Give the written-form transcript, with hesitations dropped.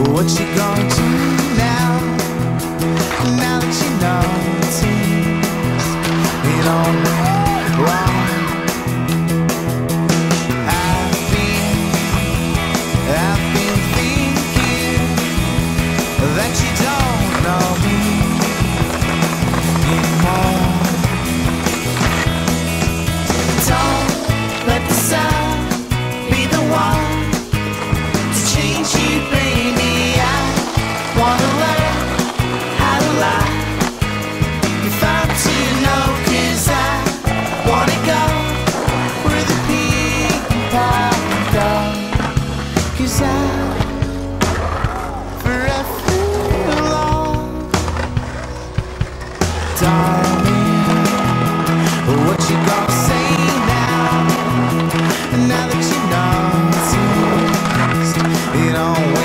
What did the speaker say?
What you gonna do now? Now that you notice it all went wrong. I've been thinking that you don't know me anymore. Don't let the sun be the one to change you, baby. I wanna learn how to lie if I'm to know, 'cause I wanna go where the people go, 'cause I forever long. Darling, what you gonna say now? Now that you know it all